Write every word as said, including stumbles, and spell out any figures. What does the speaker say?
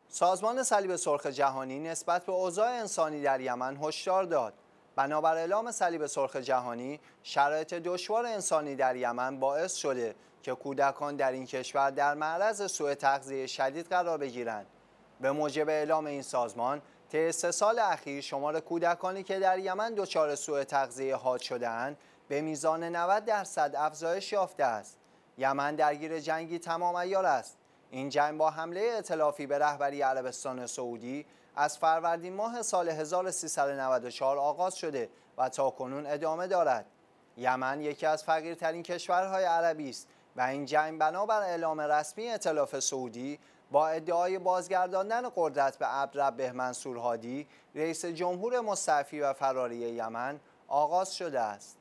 سازمان صلیب سرخ جهانی نسبت به اوضاع انسانی در یمن هشدار داد. بنابر اعلام صلیب سرخ جهانی، شرایط دشوار انسانی در یمن باعث شده که کودکان در این کشور در معرض سوء تغذیه شدید قرار بگیرند. به موجب اعلام این سازمان، طی سه سال اخیر شمار کودکانی که در یمن دچار سوء تغذیه حاد شده‌اند به میزان نود درصد افزایش یافته است. یمن درگیر جنگی تمام عیار است. این جنگ با حمله ائتلافی به رهبری عربستان سعودی از فروردین ماه سال هزار و سیصد و نود و چهار آغاز شده و تاکنون ادامه دارد. یمن یکی از فقیرترین کشورهای عربی است و این جنگ بنابر اعلام رسمی ائتلاف سعودی با ادعای بازگرداندن قدرت به عبدالرب منصور هادی، رئیس جمهور مستعفی و فراری یمن آغاز شده است.